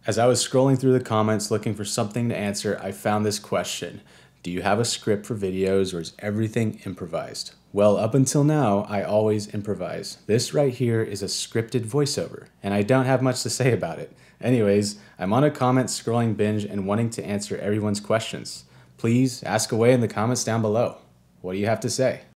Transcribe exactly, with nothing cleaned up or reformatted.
As I was scrolling through the comments looking for something to answer, I found this question. Do you have a script for videos or is everything improvised? Well, up until now, I always improvise. This right here is a scripted voiceover, and I don't have much to say about it. Anyways, I'm on a comment scrolling binge and wanting to answer everyone's questions. Please ask away in the comments down below. What do you have to say?